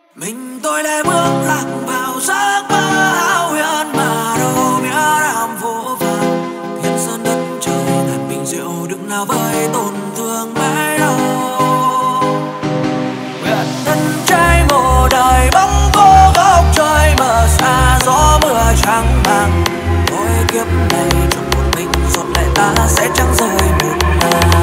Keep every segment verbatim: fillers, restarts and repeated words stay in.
Mình tôi đã bước lạc vào giấc mơ hão huyền mà đâu biết làm vô vàn. Thiên sơn đất trời ngàn bình rượu đừng nào với tổn thương mãi đâu. Nguyện thân trai một đời bóng cô góc trời mờ xa gió mưa trắng màng. Thôi kiếp này trong một mình giọt lệ ta sẽ chẳng rơi một lần.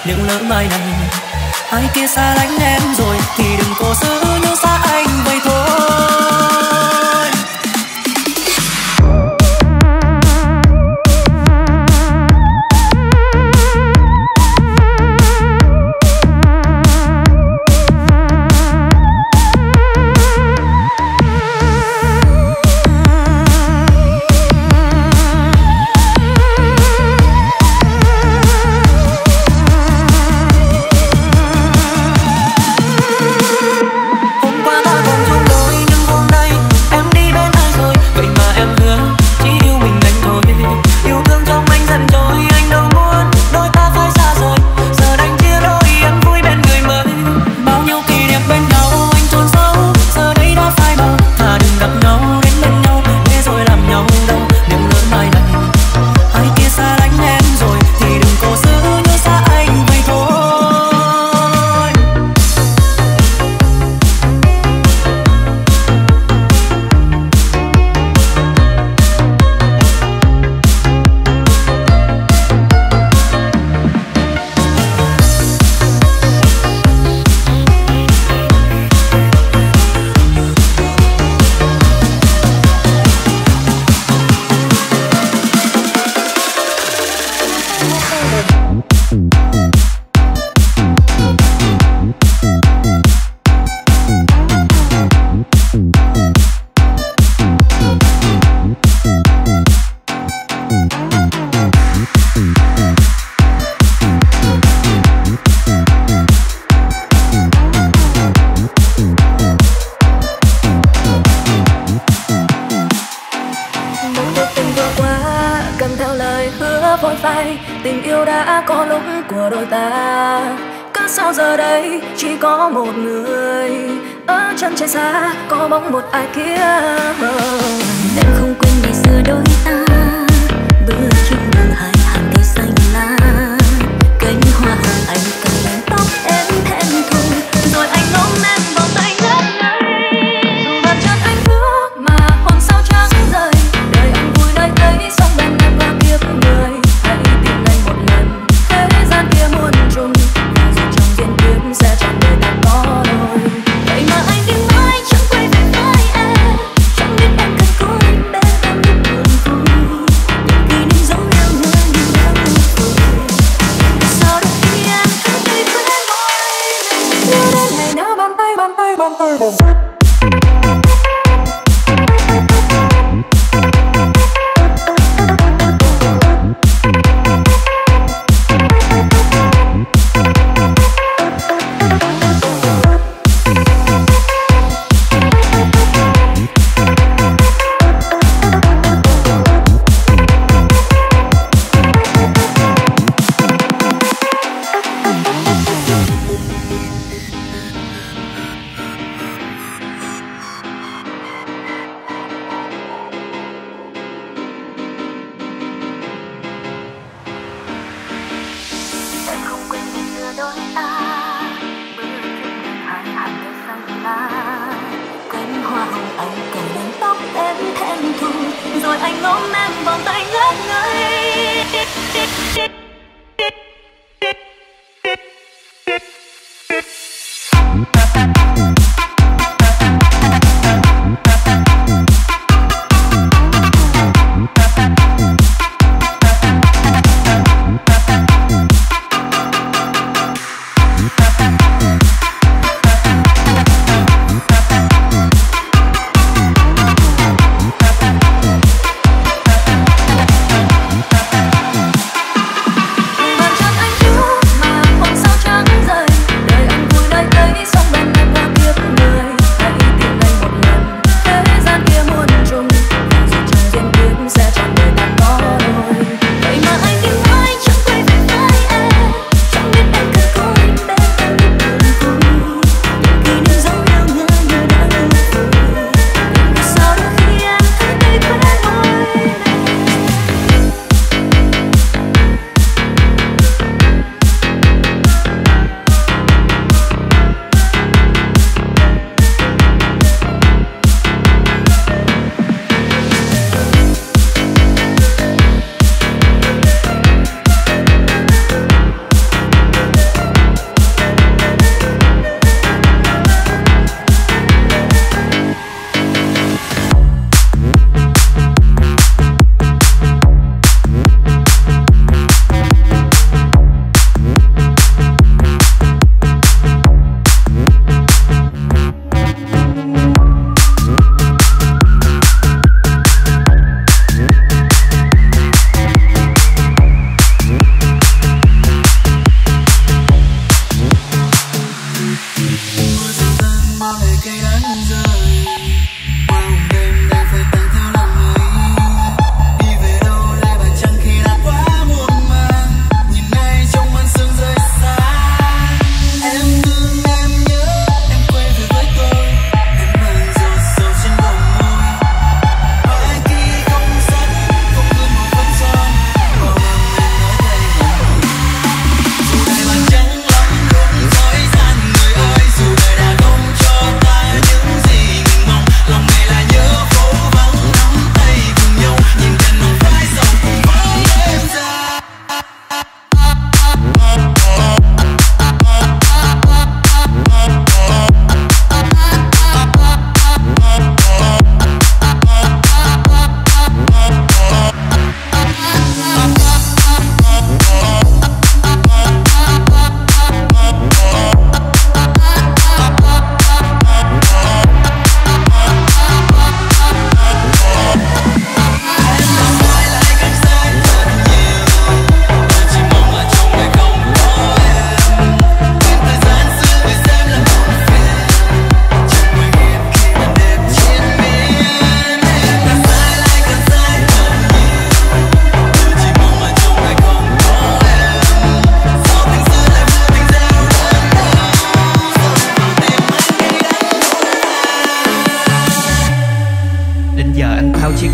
nếu lỡ mai này ai kia xa lánh em rồi thì đừng cố giữ nhớ xa anh vậy thôi. Tình yêu đã có lúc của đôi ta, cớ sao giờ đây chỉ có một người ở chân trời xa, có bóng một ai kia. Em không quên ngày xưa đôi ta, bước trên đường hai hàng cây xanh lá, cánh hoa hồng anh cài lên tóc em thẹn thùng, rồi anh ôm em vào tay ngất ngây. Dù bàn chân anh ước mà hồn sao trắng rời, đời anh vui nơi đây sống bên em qua kiếp người. Hãy tìm anh một lần, thế gian kia muôn trùng, và dù trong duyên kiếp sẽ trọn đời ta có đôi. Vậy mà anh đi mãi chẳng quay về với em, chẳng biết em cần cố anh bên em lúc buồn vui, những kỷ niệm giống nhau người đi theo từng phút. Sao được khi em thấy tôi quen môi, nhớ đến ngày nào bàn tay bàn tay bàn tay bàn tay. rồi anh ôm em vòng tay ngất ngây.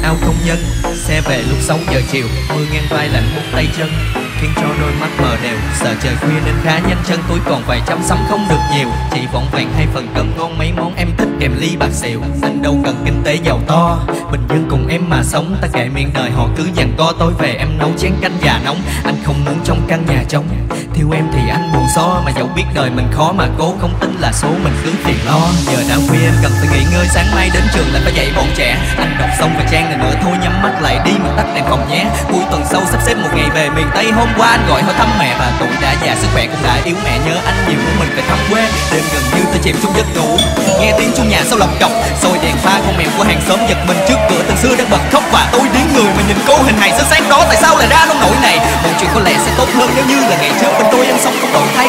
áo công nhân. Xe về lúc sáu giờ chiều, mưa ngang vai lạnh buốt tay chân, khiến cho đôi mắt mờ đều. Sợ trời khuya nên khá nhanh chân, túi còn vài trăm sắm không được nhiều. Chỉ vỏn vẹn hai phần cơm ngon, mấy món em thích kèm ly bạc xỉu. Anh đâu cần kinh tế giàu to, bình dân cùng em mà sống. Ta kệ miệng đời họ cứ giằng co, tối về em nấu chén canh gà nóng. Anh không muốn trong căn nhà trống, thiếu em thì anh buồn xó. Mà dẫu biết đời mình khó mà cố không tính là số, mình cứ phiền lo. Giờ đã khuya em cần phải nghỉ ngơi, sáng mai đến trường lại phải dạy bọn trẻ. Anh đọc xong vài trang này nữa thôi, nhắm mắt lại đi mà tắt đèn phòng nhé. Cuối tuần sau sắp xếp một ngày về miền Tây. Hôm qua anh gọi hỏi thăm mẹ và tuổi đã già, sức khỏe cũng đã yếu. Mẹ nhớ anh nhiều nên mình phải thăm quê. Đêm gần như tôi chìm trong giấc ngủ, nghe tiếng chuông nhà sau lọc cọc. Xôi đèn pha con mèo của hàng xóm giật mình trước cửa từng xưa đang bật khóc. Và tôi điếng người mà nhìn cô hình hài sáng sáng đó, tại sao lại ra nông nỗi này. Mọi chuyện có lẽ sẽ tốt hơn nếu như là ngày trước bên tôi ăn xong không đổi thay.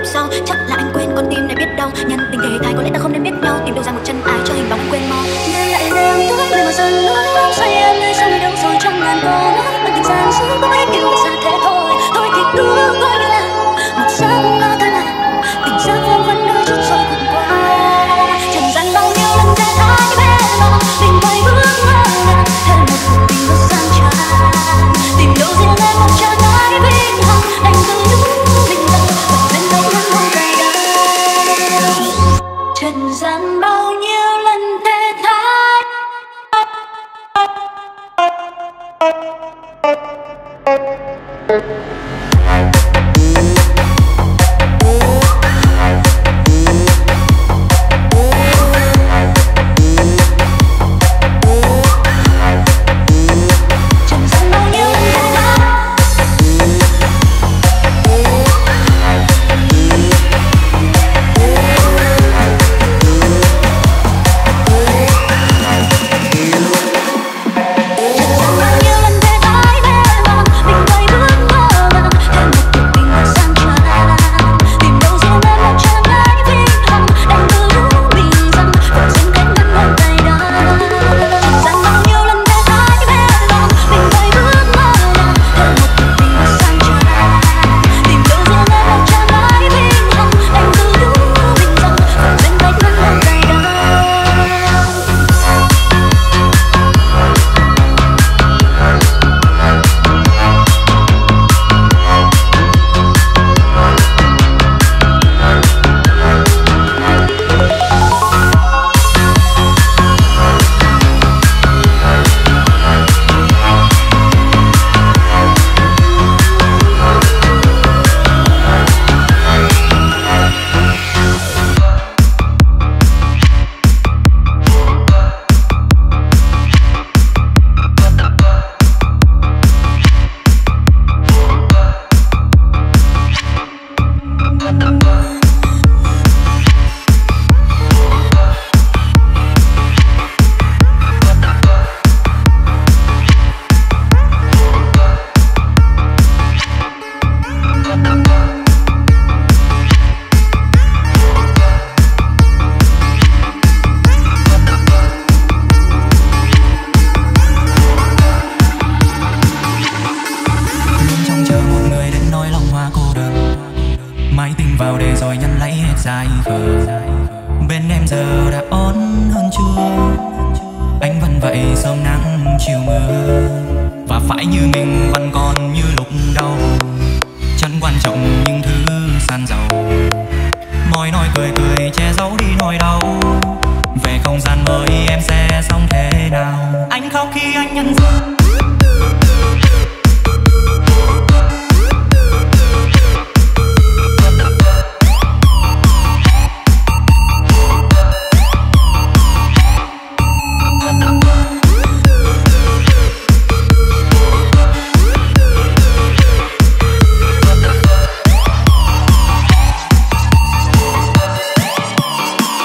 kiếp sau. Chắc là anh quên con tim này biết đâu. Nhân tình thế thái có lẽ ta không nên biết nhau. Tìm đâu ra một chân ai cho hình bóng anh quên mau. Nghe lại đêm tối về mà dần lối ôm say em nơi sao đâu rồi trong ngàn câu nói. Bằng tình gian dối có mấy điều xa thế thôi. Thôi thì cứ coi như là một giấc mơ thôi mà. Tình giác vương vấn đôi chút rồi cũng qua. Trần gian bao nhiêu lần thế thái bên lòng. Tình quay bước ngỡ ngàng thêm một cuộc tình rất sang tràn. Tìm đâu riêng em một chân ái vinh hằng. Đành từ lúc mình rằng vẫn bên tay ngăn không cay đắng. Trần gian bao nhiêu lần thế thái.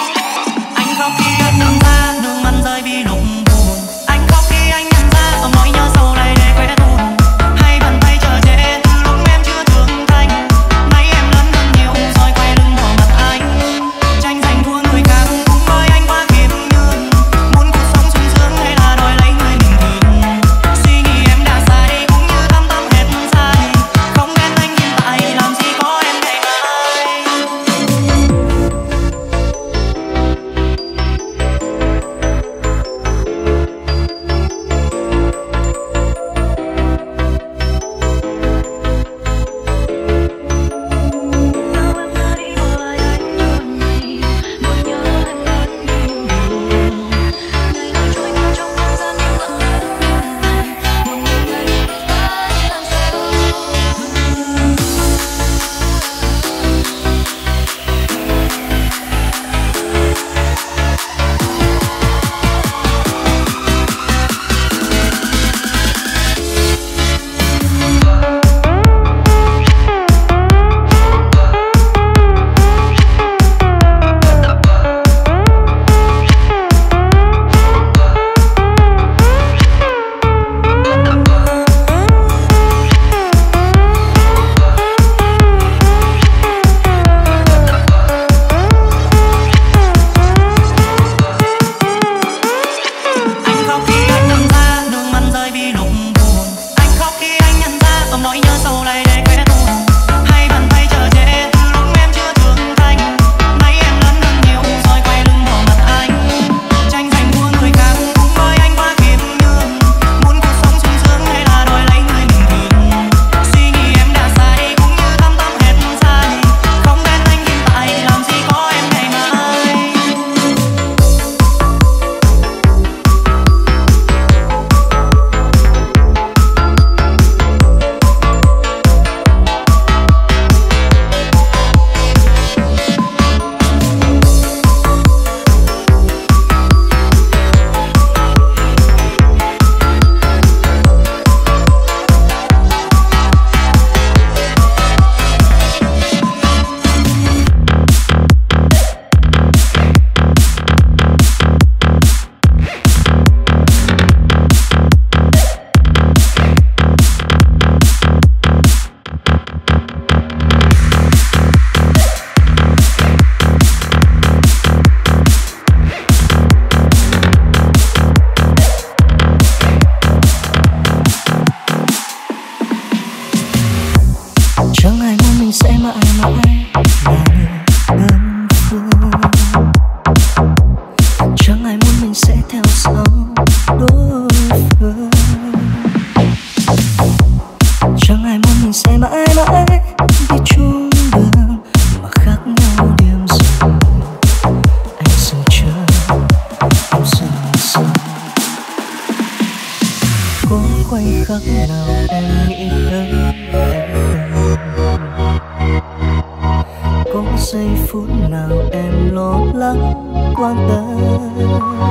Anh khóc khi anh nhận ra nước mắt rơi vì lúc buồn. Anh khóc khi anh nhận ra ở mọi khắc nào em nghĩ tới em? Có giây phút nào em lo lắng quan tâm?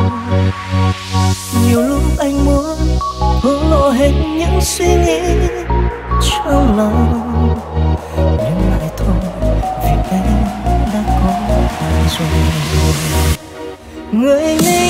Nhiều lúc anh muốn thổ lộ hết những suy nghĩ trong lòng, nhưng lại thôi vì em đã có ai rồi. Người mình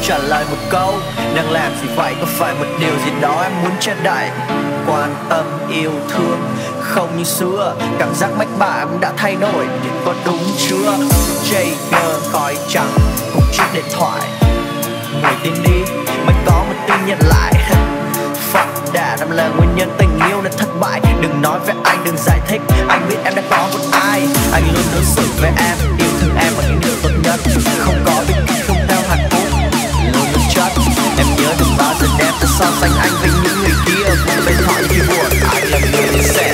trả lời một câu. Đang làm gì vậy, có phải một điều gì đó em muốn che đậy? Quan tâm yêu thương không như xưa, cảm giác mách bảo em đã thay đổi thì có đúng chưa? Jagger khói trắng cùng chiếc điện thoại, ngồi tin đi mới có một tin nhận lại. Fuck đã làm là nguyên nhân tình yêu đã thất bại. Đừng nói với anh, đừng giải thích, anh biết em đã có một ai. Anh luôn đối xử với em, yêu thương em và những điều tốt nhất. Không có biết không theo hạnh phúc, luôn luôn chất. Em nhớ đừng bao giờ đem ta so sánh anh với những người kia. Buồn bên họ khi buồn, anh là người đi xe.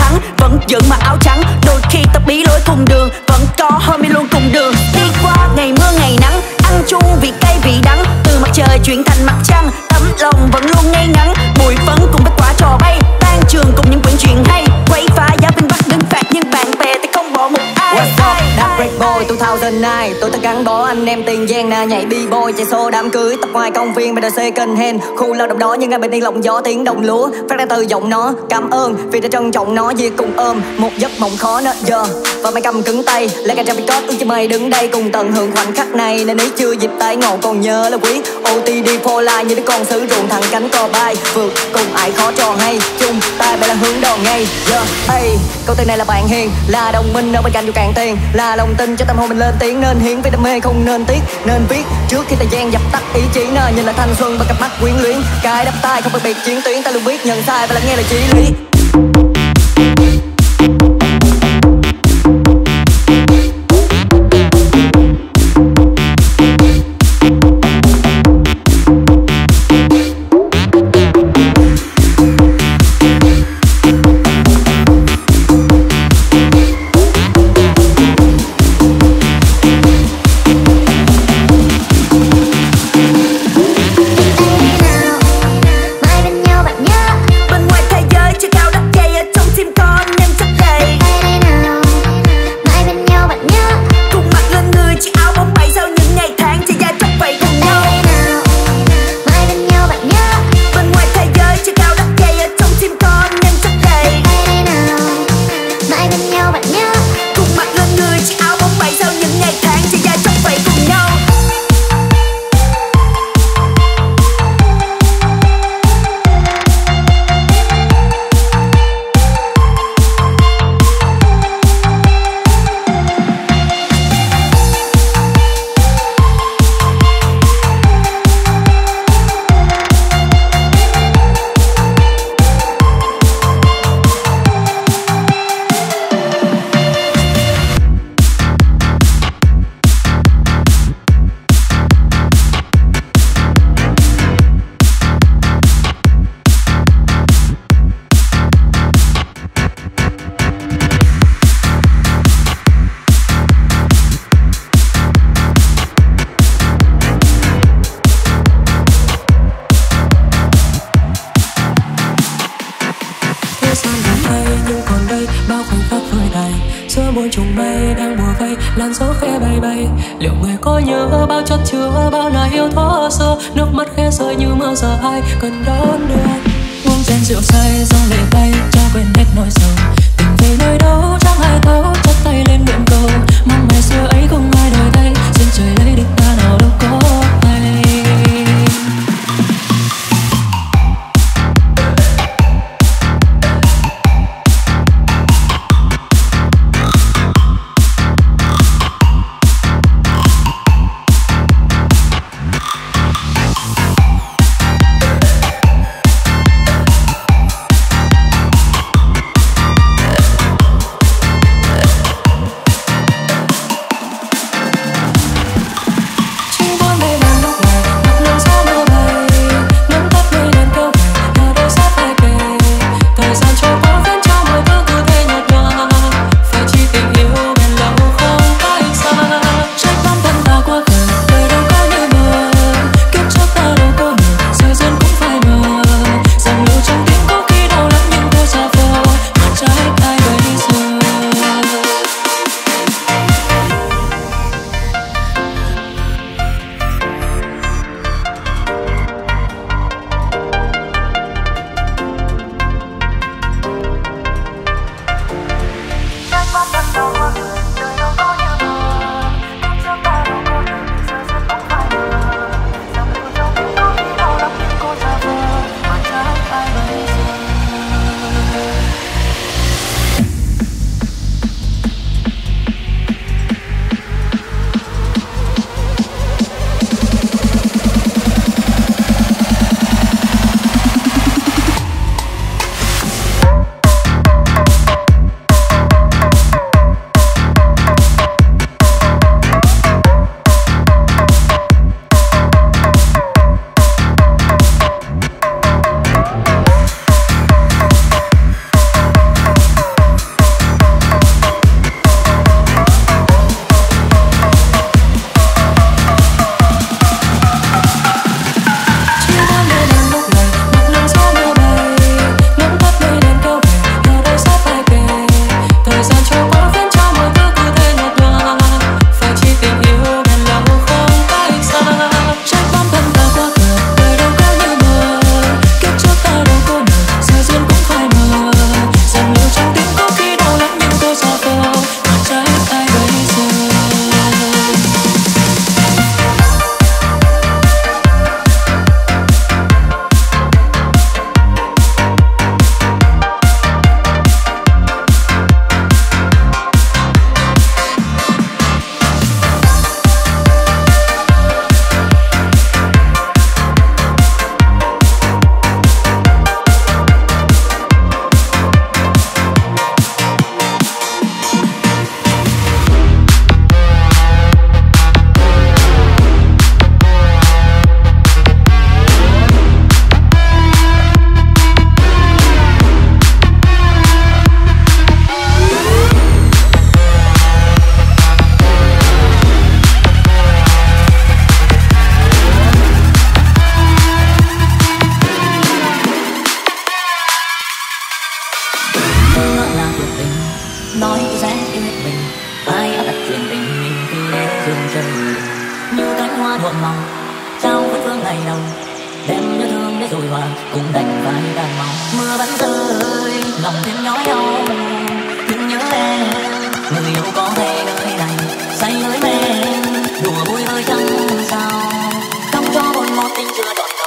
thắng, vẫn giữ mà áo trắng. Đôi khi ta bí lối cùng đường, vẫn có homie luôn cùng đường. Đi qua ngày mưa ngày nắng, ăn chung vị cay vị đắng. Từ mặt trời chuyển thành mặt trăng, tấm lòng vẫn luôn ngay ngắn. Bụi phấn cùng với quả trò bay, tan trường cùng những quyển chuyện hay. Quay phá giá bên Bắc đứng phạt nhưng bạn bè thì không bỏ một ai. What's up, that break boy hai không không chín. Tôi ta gắn bó anh em tiền giang na nhảy b-boy chạy xô đám cưới tập ngoài công viên bê đê xê second hand. Khu lao động đó nhưng ngay bên yên lòng gió tiếng đồng lúa phát ra từ giọng nó. Cảm ơn vì đã trân trọng nó về cùng ôm một giấc mộng khó nợ giờ. Và mày cầm cứng tay lấy cả trăm record ước cho mày đứng đây cùng tận hưởng khoảnh khắc này. Nên ý chưa dịp tay ngộ còn nhớ là quý ô tê đê for life như đứa con sứ ruộng thẳng cánh cò bay vượt cùng ai khó trò hay chung tay bay là hướng đòn ngay giờ. Yeah. Hey, câu tên này là bạn hiền là đồng minh ở bên cạnh dù cạn tiền là lòng tin cho tâm hồn mình lên tiếng nên hiến vì đam mê không nên tiếc nên viết trước khi thời gian dập tắt ý chí nên nhìn là thanh xuân và cặp mắt quyến luyến cái đắp tay không phân biệt chiến tuyến ta luôn biết nhận sai và lắng nghe lời chí lý. làn gió khẽ bay bay. Liệu người có nhớ bao chất chứa bao lời yêu thuở xưa, nước mắt khẽ rơi như mưa giờ ai cần đón đưa. Uống chén rượu say do lệ bay cho quên hết nỗi sầu. Tình về nơi đâu chẳng ai thấu, chắp tay lên nguyện cầu mong ngày xưa ấy không ai đổi thay. Xin trời lấy địch ta nào đâu có hay. cũng đành vai đàn mong. Mưa vẫn rơi lòng thêm nhói đau, thương nhớ em người yêu có thể nơi này say lưới men đùa vui hơi chẳng sao không cho một một tình chưa trọn đâu.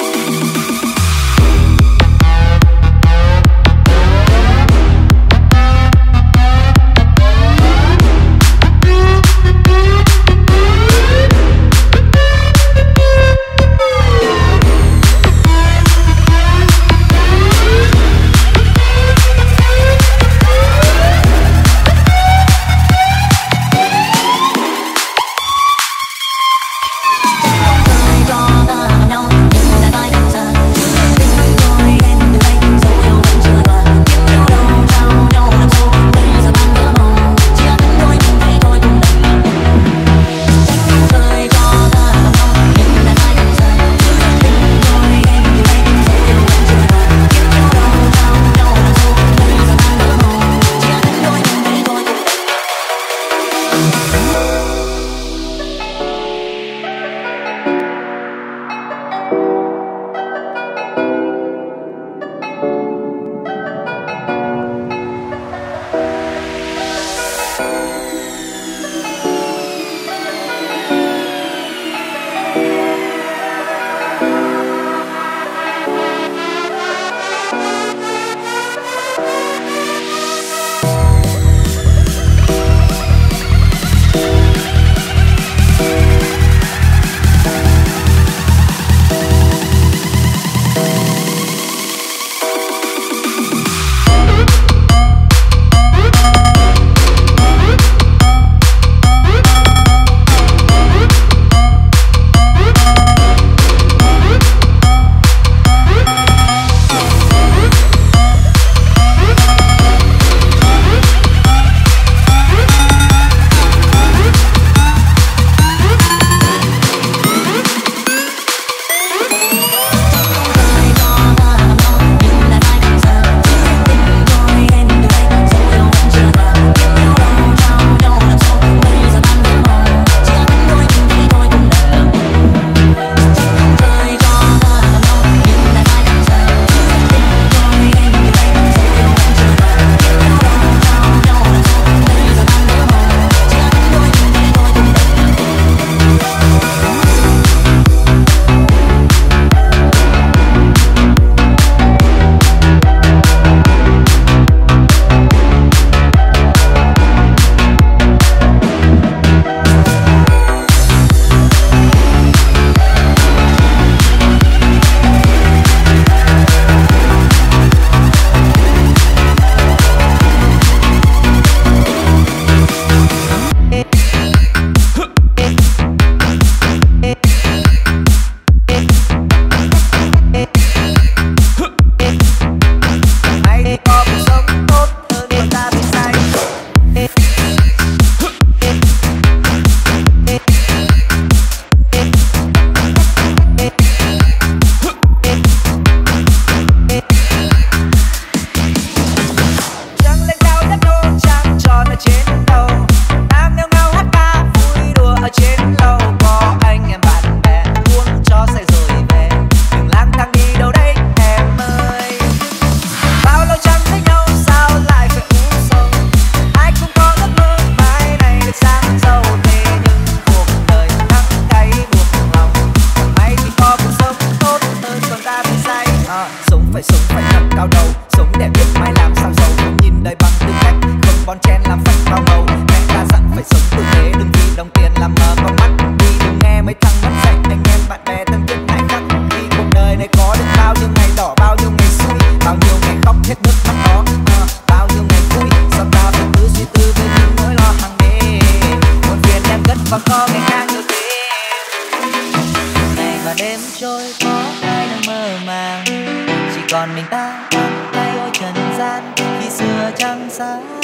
còn mình ta vắng tay ôi trần gian khi xưa trăng sáng.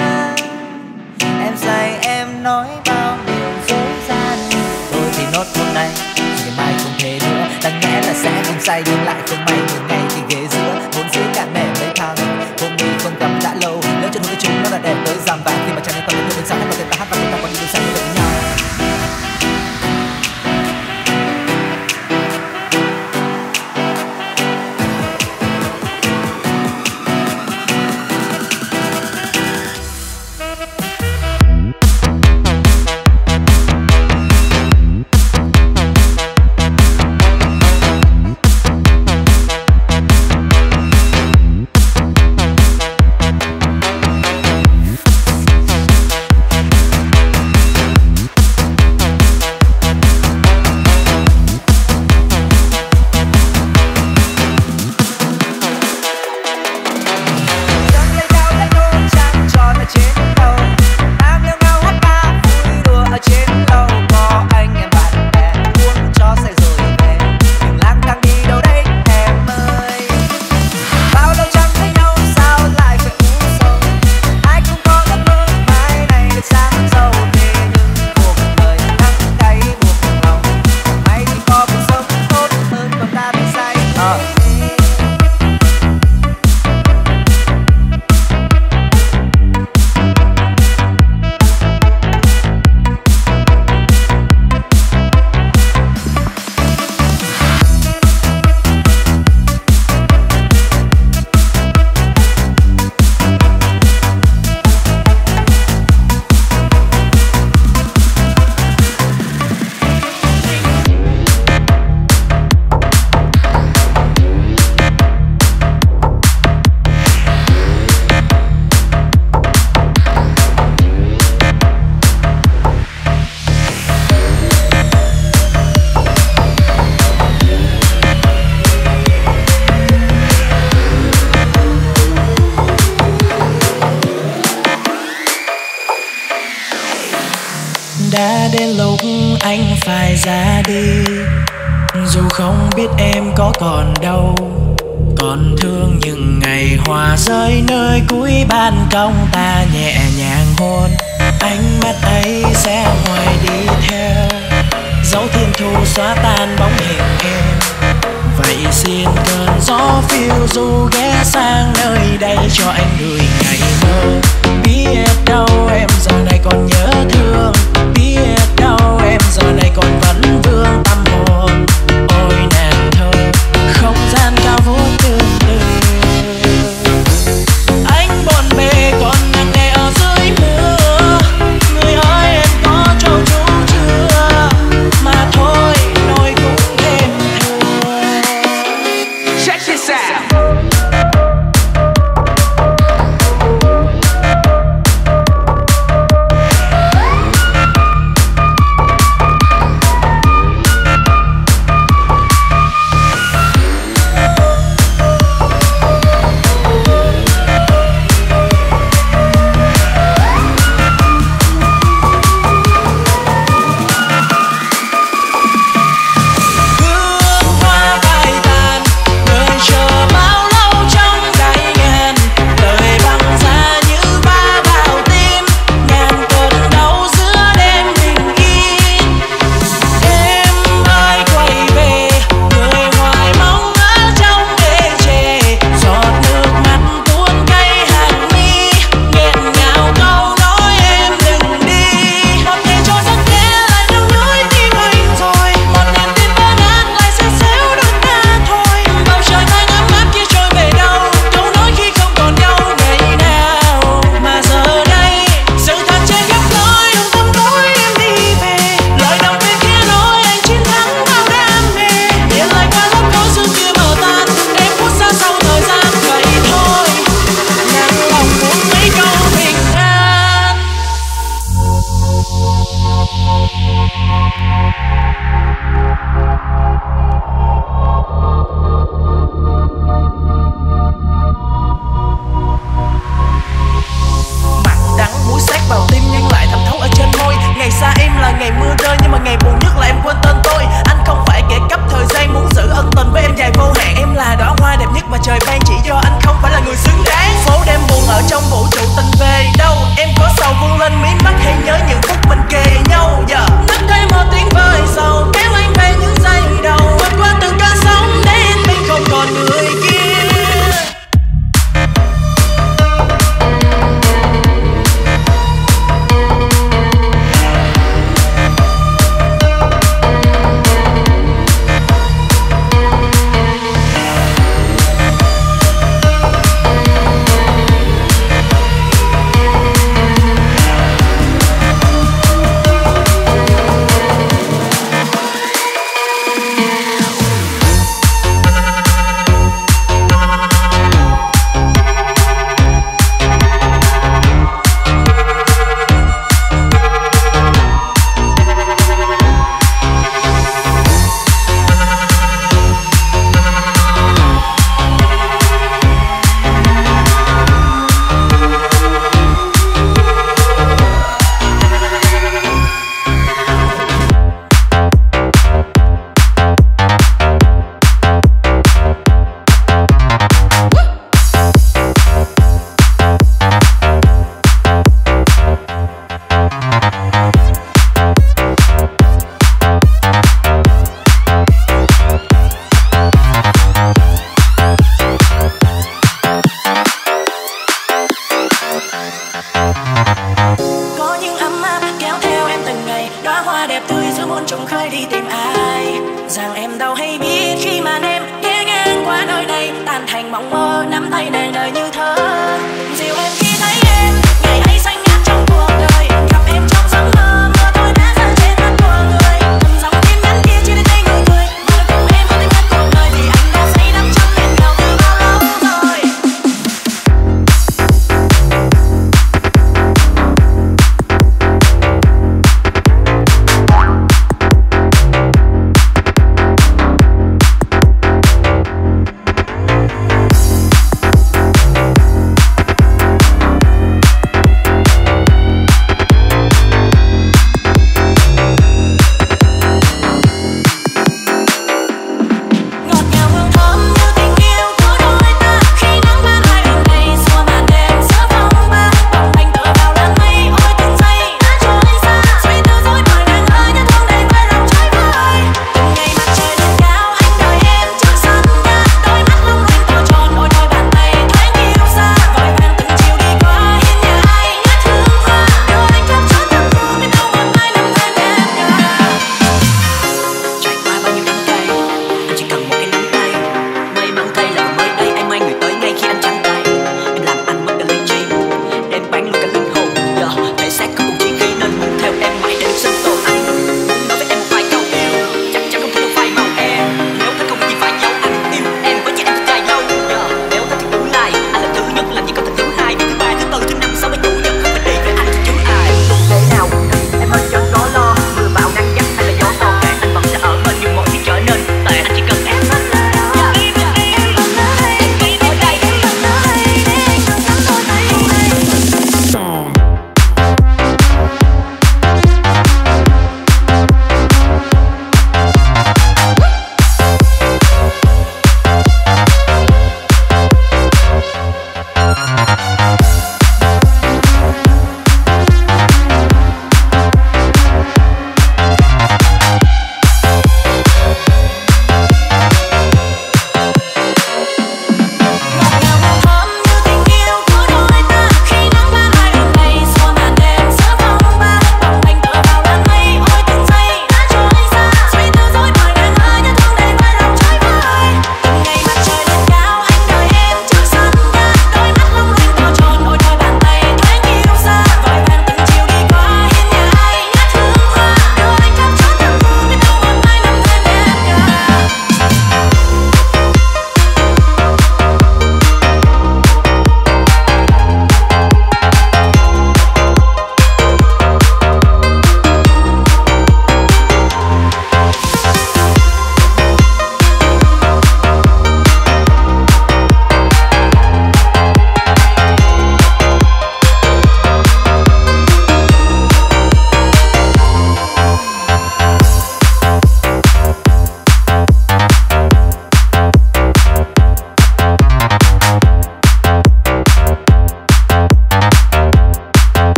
Em say em nói bao điều dối gian, thôi thì nốt hôm nay ngày mai không thể nữa. Đáng nhẽ là sẽ không say nhưng lại không may một ngày thì ghế giữa vốn dĩ cạn nẻ mấy tháng hôm đi không gặp đã lâu. Nếu chân hôn với chúng nó là đẹp tới rằm vàng khi mà chẳng nên còn đến đường sáng hay còn tên ta hát và chúng ta còn đi đường sáng với nhau. đã đến lúc anh phải ra đi. Dù không biết em có còn đâu, còn thương những ngày hoa rơi nơi cuối ban công, ta nhẹ nhàng hôn. Ánh mắt ấy sẽ hoài đi theo dấu thiên thu xóa tan bóng hình em. Vậy xin cơn gió phiêu du ghé sang nơi đây cho anh gửi ngày mơ. Biết đâu em giờ này còn nhớ thương, biết đâu em giờ này còn vẫn vương tâm hồn. Ôi nàng thơ không gian cao vút tương tư, anh bộn bề còn nặng nề ở dưới mưa. Người ơi em có trâu chú chưa, mà thôi nỗi cũng thêm thương. Check this out.